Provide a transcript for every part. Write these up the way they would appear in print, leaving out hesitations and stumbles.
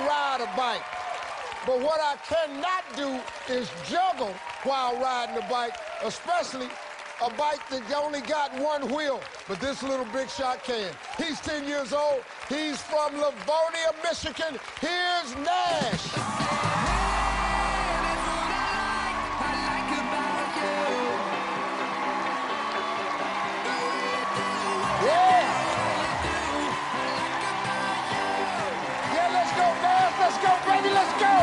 ride a bike. But what I cannot do is juggle while riding a bike, especially a bike that only got one wheel. But this little big shot can. He's 10 years old. He's from Livonia, Michigan. Here's Nash. Let's go, baby, let's go!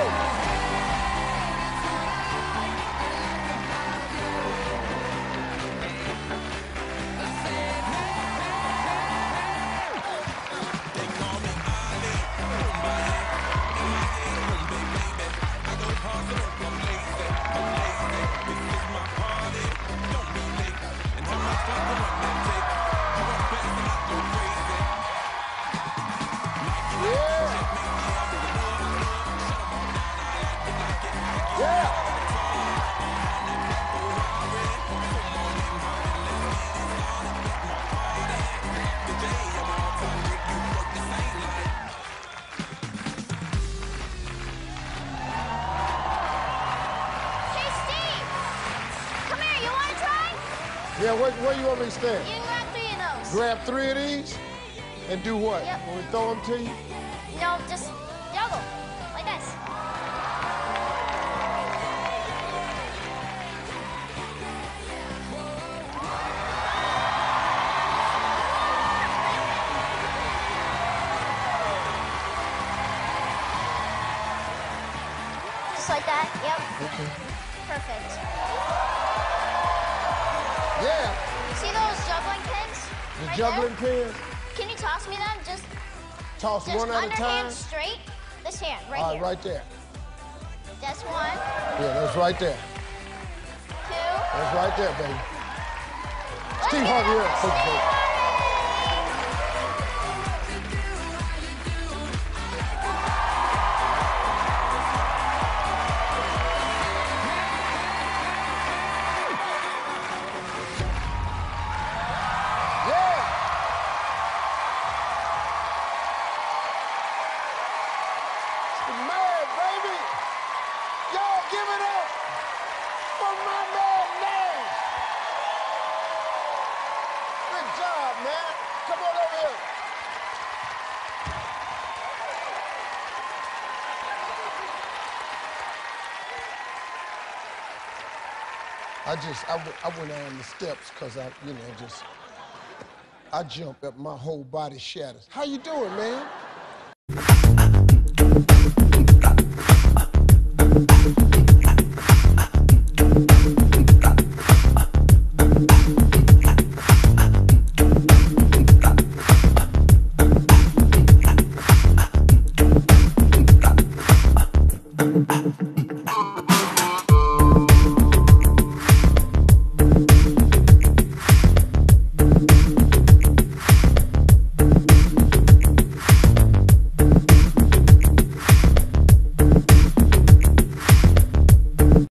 Yeah, where you want me to stand? You can grab 3 of those. Grab 3 of these? And do what? Yep. Will we throw them to you? No, just juggle, like this. Just like that, yep. Okay. Perfect. Yeah. See those juggling pins? The right juggling there? pins? Can you toss me them? Just one at a time? underhand straight. This hand, right All here. right, right there. That's 1. Yeah, that's right there. 2. That's right there, baby. Steve Harvey here. Give it up for my man, Nash. Good job, man. Come on over here. I went down the steps because I jump up, my whole body shatters. How you doing, man?